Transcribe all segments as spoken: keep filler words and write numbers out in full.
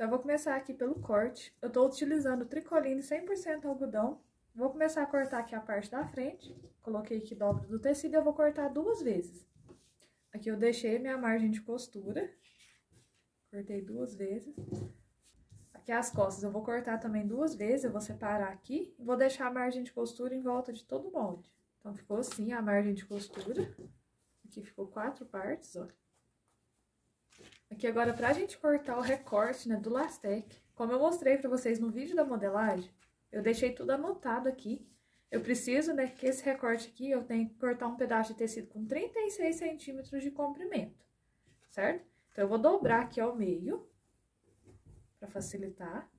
Então, eu vou começar aqui pelo corte. Eu tô utilizando tricoline cem por cento algodão. Vou começar a cortar aqui a parte da frente. Coloquei aqui dobra do tecido e eu vou cortar duas vezes. Aqui eu deixei minha margem de costura. Cortei duas vezes. Aqui as costas eu vou cortar também duas vezes. Eu vou separar aqui e vou deixar a margem de costura em volta de todo o molde. Então, ficou assim a margem de costura. Aqui ficou quatro partes, ó. Aqui agora, pra gente cortar o recorte, né, do lastec, como eu mostrei pra vocês no vídeo da modelagem, eu deixei tudo anotado aqui. Eu preciso, né, que esse recorte aqui, eu tenho que cortar um pedaço de tecido com trinta e seis centímetros de comprimento, certo? Então, eu vou dobrar aqui ao meio, pra facilitar.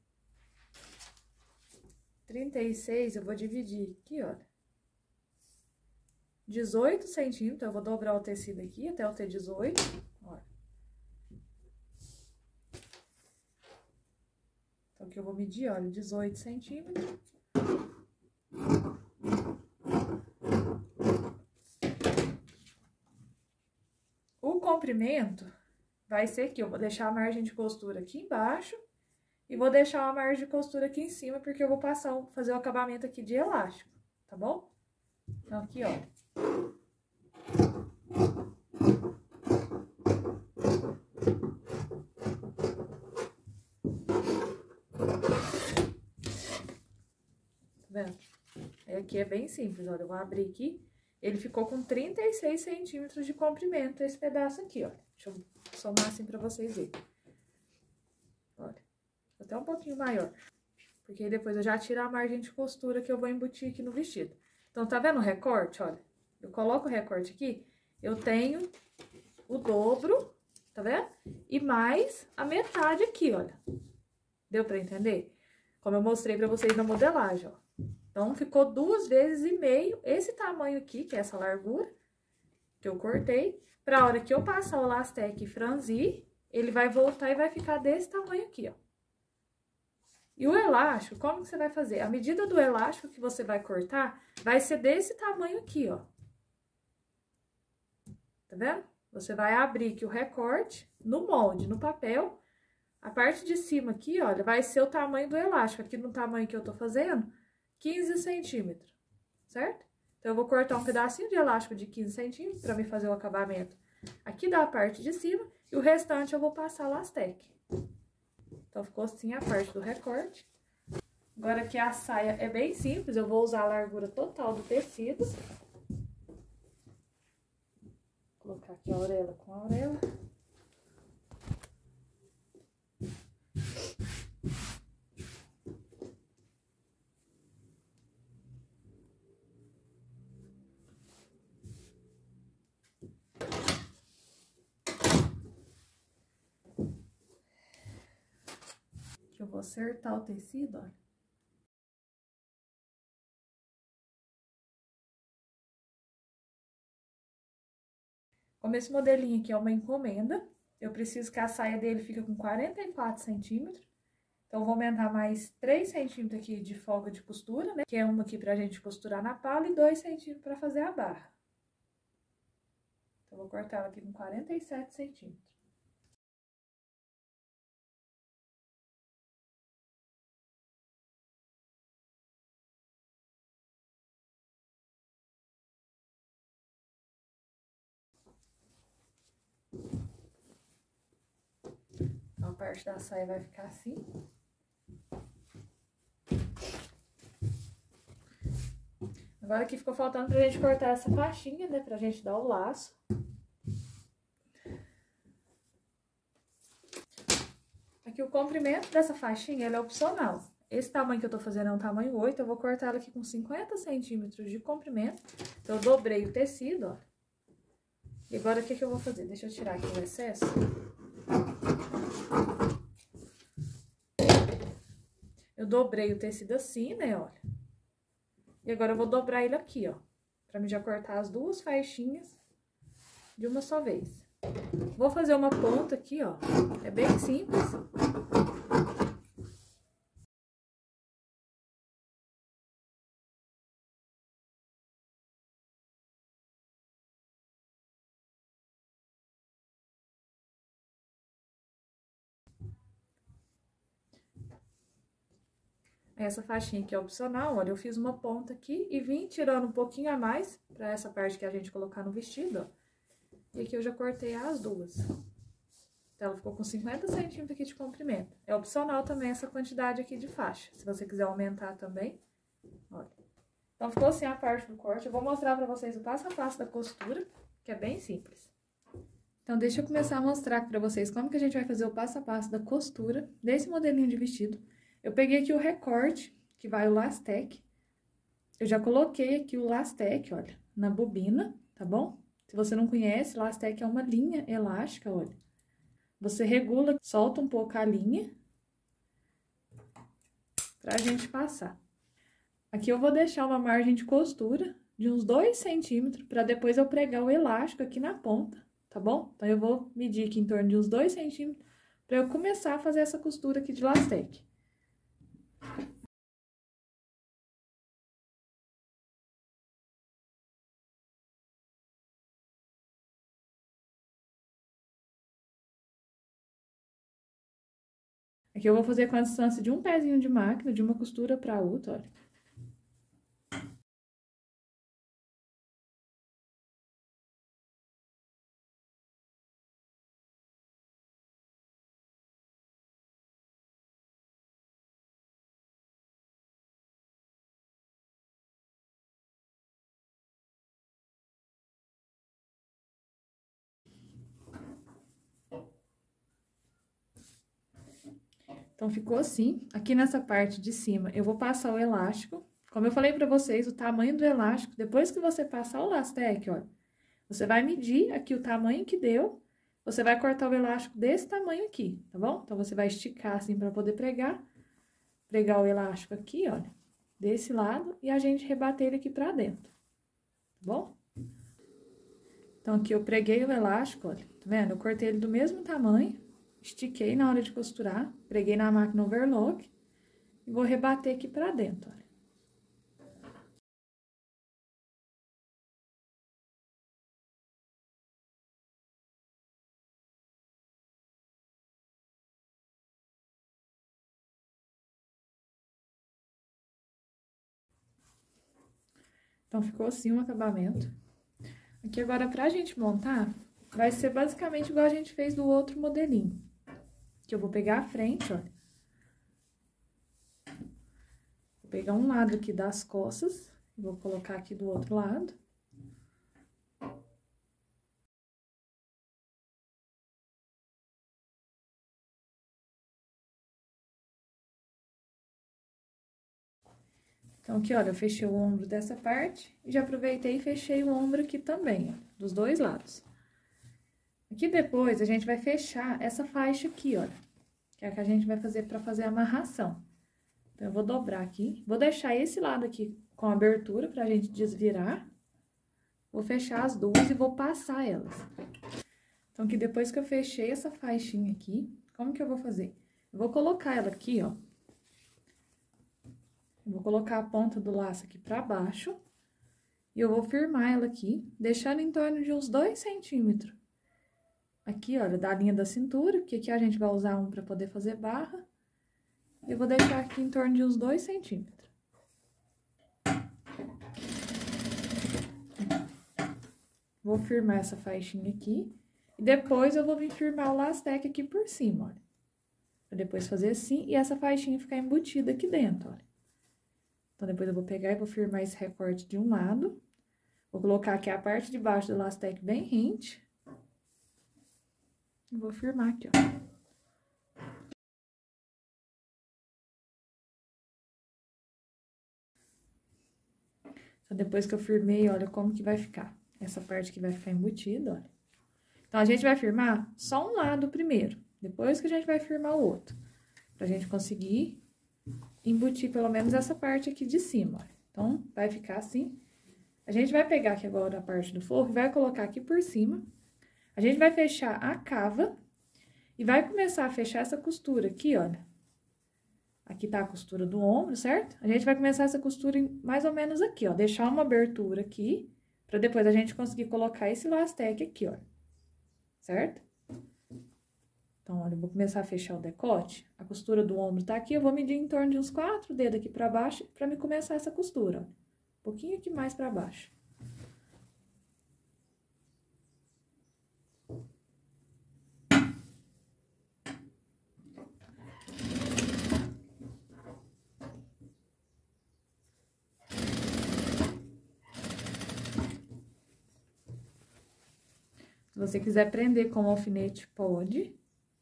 trinta e seis, eu vou dividir aqui, ó. dezoito centímetros, eu vou dobrar o tecido aqui até eu ter dezoito, ó. Então, aqui eu vou medir, olha, dezoito centímetros. O comprimento vai ser aqui, eu vou deixar a margem de costura aqui embaixo e vou deixar uma margem de costura aqui em cima, porque eu vou passar, fazer o acabamento aqui de elástico, tá bom? Então, aqui, ó. Tá vendo? Aí, aqui é bem simples, olha, eu vou abrir aqui. Ele ficou com trinta e seis centímetros de comprimento, esse pedaço aqui, olha. Deixa eu somar assim pra vocês verem. Olha, até um pouquinho maior. Porque aí depois eu já tiro a margem de costura que eu vou embutir aqui no vestido. Então, tá vendo o recorte, olha? Eu coloco o recorte aqui, eu tenho o dobro, tá vendo? E mais a metade aqui, olha. Deu pra entender? Como eu mostrei pra vocês na modelagem, ó. Então, ficou duas vezes e meio esse tamanho aqui, que é essa largura, que eu cortei. Pra hora que eu passar o lastec e franzir, ele vai voltar e vai ficar desse tamanho aqui, ó. E o elástico, como que você vai fazer? A medida do elástico que você vai cortar vai ser desse tamanho aqui, ó. Tá vendo? Você vai abrir aqui o recorte no molde, no papel. A parte de cima aqui, olha, vai ser o tamanho do elástico. Aqui no tamanho que eu tô fazendo, quinze centímetros, certo? Então, eu vou cortar um pedacinho de elástico de quinze centímetros pra me fazer o acabamento aqui da parte de cima. E o restante eu vou passar lastec. Então, ficou assim a parte do recorte. Agora que a saia é bem simples, eu vou usar a largura total do tecido. Vou colocar aqui a orelha com a orelha. Eu vou acertar o tecido, olha. Como esse modelinho aqui é uma encomenda, eu preciso que a saia dele fique com quarenta e quatro centímetros. Então, eu vou aumentar mais três centímetros aqui de folga de costura, né? Que é uma aqui pra gente costurar na pala e dois centímetros pra fazer a barra. Então, eu vou cortar ela aqui com quarenta e sete centímetros. Então, a parte da saia vai ficar assim. Agora aqui ficou faltando pra gente cortar essa faixinha, né? Pra gente dar o laço. Aqui o comprimento dessa faixinha, ele é opcional. Esse tamanho que eu tô fazendo é um tamanho oito, eu vou cortar ela aqui com cinquenta centímetros de comprimento. Então, eu dobrei o tecido, ó. E agora, o que que eu vou fazer? Deixa eu tirar aqui o excesso. Eu dobrei o tecido assim, né, olha. E agora, eu vou dobrar ele aqui, ó. Pra mim já cortar as duas faixinhas de uma só vez. Vou fazer uma ponta aqui, ó. É bem simples. essa faixinha aqui é opcional, olha, eu fiz uma ponta aqui e vim tirando um pouquinho a mais pra essa parte que a gente colocar no vestido, ó. E aqui eu já cortei as duas. Então, ela ficou com cinquenta centímetros aqui de comprimento. É opcional também essa quantidade aqui de faixa, se você quiser aumentar também, olha. Então, ficou assim a parte do corte. Eu vou mostrar pra vocês o passo a passo da costura, que é bem simples. Então, deixa eu começar a mostrar aqui pra vocês como que a gente vai fazer o passo a passo da costura desse modelinho de vestido. Eu peguei aqui o recorte, que vai o lastec. Eu já coloquei aqui o lastec, olha, na bobina, tá bom? Se você não conhece, lastec é uma linha elástica, olha. Você regula, solta um pouco a linha pra gente passar. Aqui eu vou deixar uma margem de costura de uns dois centímetros pra depois eu pregar o elástico aqui na ponta, tá bom? Então, eu vou medir aqui em torno de uns dois centímetros pra eu começar a fazer essa costura aqui de lastec. Aqui eu vou fazer com a distância de um pezinho de máquina, de uma costura pra outra, olha. Então, ficou assim. Aqui nessa parte de cima, eu vou passar o elástico. Como eu falei pra vocês, o tamanho do elástico, depois que você passar o lastec, ó, você vai medir aqui o tamanho que deu, você vai cortar o elástico desse tamanho aqui, tá bom? Então, você vai esticar assim pra poder pregar, pregar o elástico aqui, olha, desse lado, e a gente rebater ele aqui pra dentro, tá bom? Então, aqui eu preguei o elástico, olha, tá vendo? Eu cortei ele do mesmo tamanho. Estiquei na hora de costurar, preguei na máquina overlock e vou rebater aqui pra dentro, olha. Então, ficou assim o acabamento. Aqui agora, pra gente montar, vai ser basicamente igual a gente fez do outro modelinho. Que eu vou pegar a frente, olha. Vou pegar um lado aqui das costas, vou colocar aqui do outro lado. Então, aqui, olha, eu fechei o ombro dessa parte e já aproveitei e fechei o ombro aqui também, ó, dos dois lados. Aqui depois, a gente vai fechar essa faixa aqui, olha, que é a que a gente vai fazer pra fazer a amarração. Então, eu vou dobrar aqui, vou deixar esse lado aqui com abertura pra gente desvirar. Vou fechar as duas e vou passar elas. Então, aqui depois que eu fechei essa faixinha aqui, como que eu vou fazer? Eu vou colocar ela aqui, ó. Eu vou colocar a ponta do laço aqui pra baixo. E eu vou firmar ela aqui, deixando em torno de uns dois centímetros. Aqui, olha, da linha da cintura, porque aqui a gente vai usar um pra poder fazer barra. Eu vou deixar aqui em torno de uns dois centímetros. Vou firmar essa faixinha aqui. E depois eu vou vir firmar o lastec aqui por cima, olha. Pra depois fazer assim e essa faixinha ficar embutida aqui dentro, olha. Então, depois eu vou pegar e vou firmar esse recorte de um lado. Vou colocar aqui a parte de baixo do lastec bem rente. E vou firmar aqui, ó. Então, depois que eu firmei, olha como que vai ficar. Essa parte que vai ficar embutida, olha. Então, a gente vai firmar só um lado primeiro, depois que a gente vai firmar o outro. Pra gente conseguir embutir pelo menos essa parte aqui de cima, olha. Então, vai ficar assim. A gente vai pegar aqui agora a parte do forro e vai colocar aqui por cima. A gente vai fechar a cava e vai começar a fechar essa costura aqui, olha. Aqui tá a costura do ombro, certo? A gente vai começar essa costura mais ou menos aqui, ó. Deixar uma abertura aqui, pra depois a gente conseguir colocar esse lastec aqui, ó. Certo? Então, olha, eu vou começar a fechar o decote. A costura do ombro tá aqui, eu vou medir em torno de uns quatro dedos aqui pra baixo, pra me começar essa costura, ó. Um pouquinho aqui mais pra baixo. Se você quiser prender com alfinete, pode.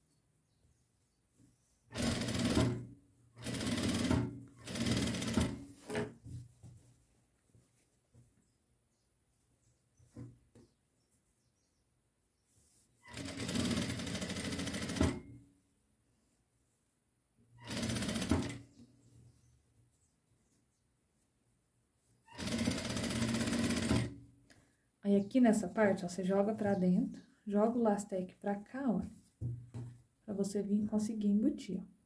Aí, aqui nessa parte, ó, você joga pra dentro, joga o lastec pra cá, ó, pra você vir conseguir embutir, ó.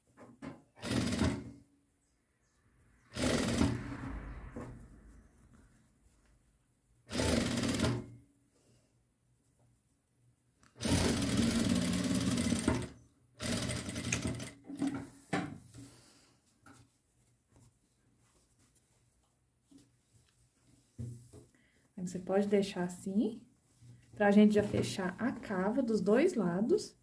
Aí, você pode deixar assim, pra gente já fechar a cava dos dois lados.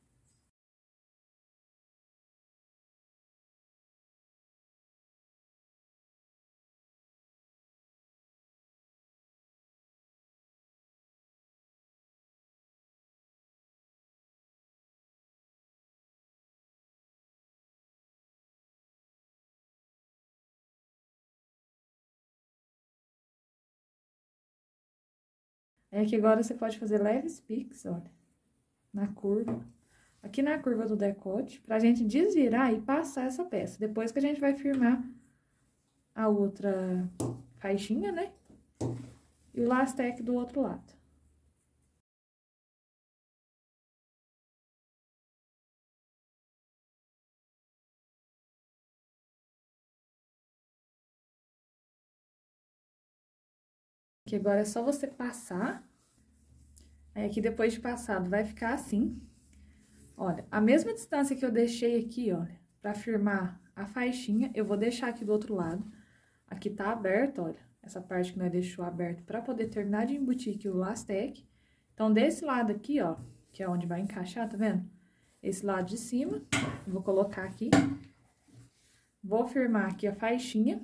Aí, aqui agora, você pode fazer leves piques, olha, na curva. Aqui na curva do decote, pra gente desvirar e passar essa peça. Depois que a gente vai firmar a outra faixinha, né? E o lastec do outro lado. Aqui agora é só você passar. Aí, aqui depois de passado, vai ficar assim. Olha, a mesma distância que eu deixei aqui, olha, pra firmar a faixinha, eu vou deixar aqui do outro lado. Aqui tá aberto, olha, essa parte que nós deixou aberto pra poder terminar de embutir aqui o lastec. Então, desse lado aqui, ó, que é onde vai encaixar, tá vendo? Esse lado de cima, eu vou colocar aqui. Vou firmar aqui a faixinha.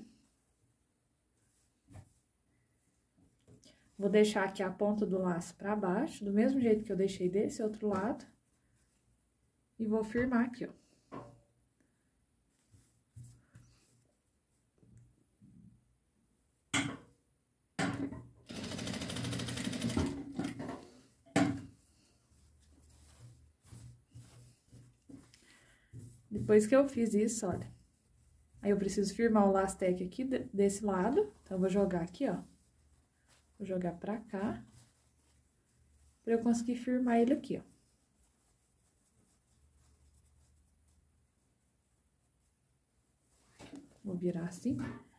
Vou deixar aqui a ponta do laço pra baixo, do mesmo jeito que eu deixei desse outro lado. E vou firmar aqui, ó. Depois que eu fiz isso, olha, aí eu preciso firmar o lastec aqui desse lado, então eu vou jogar aqui, ó. Vou jogar pra cá, pra eu conseguir firmar ele aqui, ó. Vou virar assim.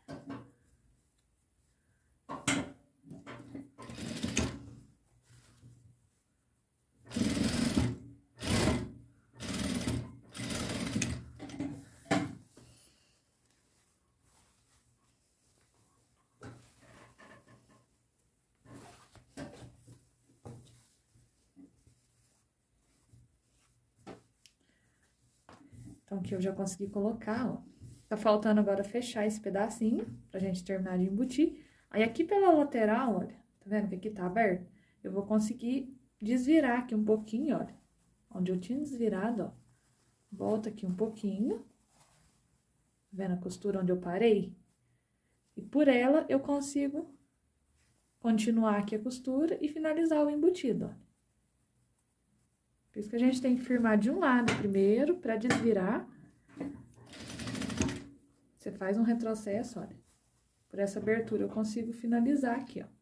Então, aqui eu já consegui colocar, ó. Tá faltando agora fechar esse pedacinho, pra gente terminar de embutir. Aí, aqui pela lateral, olha, tá vendo que aqui tá aberto? Eu vou conseguir desvirar aqui um pouquinho, olha. Onde eu tinha desvirado, ó. Volta aqui um pouquinho. Tá vendo a costura onde eu parei? E por ela, eu consigo continuar aqui a costura e finalizar o embutido, ó. Por isso que a gente tem que firmar de um lado primeiro, pra desvirar. Você faz um retrocesso, olha. Por essa abertura eu consigo finalizar aqui, ó.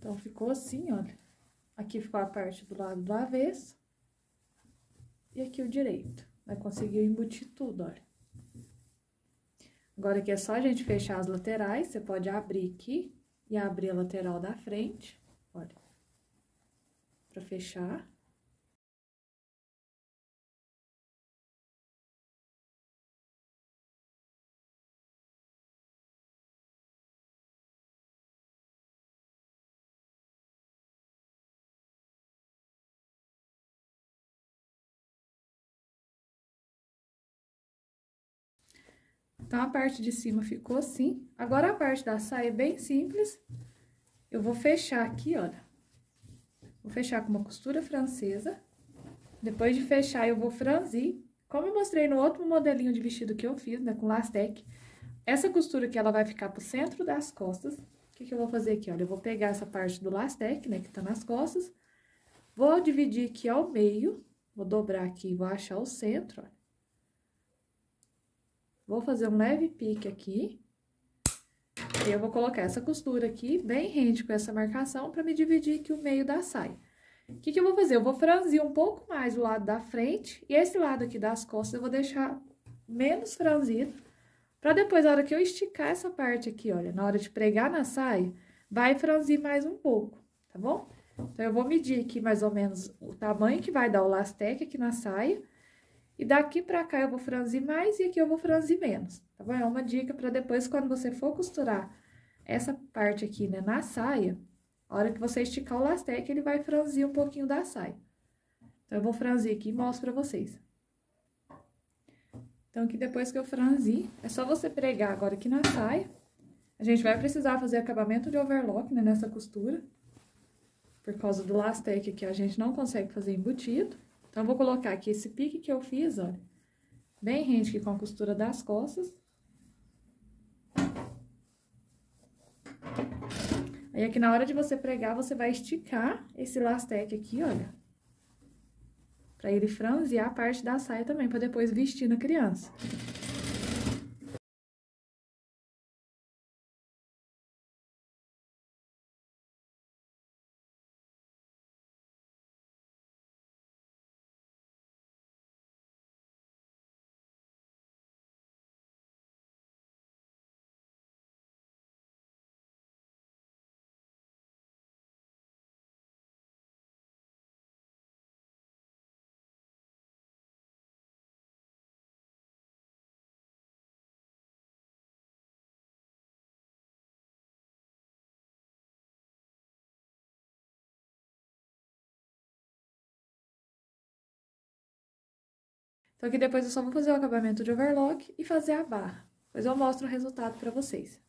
Então, ficou assim, olha. Aqui ficou a parte do lado do avesso. E aqui o direito. Vai conseguir embutir tudo, olha. Agora aqui é só a gente fechar as laterais. Você pode abrir aqui e abrir a lateral da frente, olha. Pra fechar. Então, a parte de cima ficou assim. Agora, a parte da saia é bem simples. Eu vou fechar aqui, olha. Vou fechar com uma costura francesa. Depois de fechar, eu vou franzir. Como eu mostrei no outro modelinho de vestido que eu fiz, né, com lastec, essa costura aqui, ela vai ficar pro centro das costas. O que que eu vou fazer aqui, olha? Eu vou pegar essa parte do lastec, né, que tá nas costas. Vou dividir aqui ao meio. Vou dobrar aqui e vou achar o centro, olha. Vou fazer um leve pique aqui. E eu vou colocar essa costura aqui, bem rente com essa marcação, pra me dividir aqui o meio da saia. O que que eu vou fazer? Eu vou franzir um pouco mais o lado da frente, e esse lado aqui das costas eu vou deixar menos franzido, pra depois, na hora que eu esticar essa parte aqui, olha, na hora de pregar na saia, vai franzir mais um pouco, tá bom? Então, eu vou medir aqui mais ou menos o tamanho que vai dar o lastec aqui na saia. E daqui pra cá eu vou franzir mais e aqui eu vou franzir menos, tá bom? É uma dica pra depois, quando você for costurar essa parte aqui, né, na saia, a hora que você esticar o lastec, ele vai franzir um pouquinho da saia. Então, eu vou franzir aqui e mostro pra vocês. Então, aqui depois que eu franzi, é só você pregar agora aqui na saia. A gente vai precisar fazer acabamento de overlock, né, nessa costura. Por causa do lastec aqui, a gente não consegue fazer embutido. Então, eu vou colocar aqui esse pique que eu fiz, olha, bem rente aqui com a costura das costas. Aí, aqui na hora de você pregar, você vai esticar esse lastec aqui, olha. Pra ele franzir a parte da saia também, pra depois vestir na criança. Então, aqui depois eu só vou fazer o acabamento de overlock e fazer a barra. Depois eu mostro o resultado pra vocês.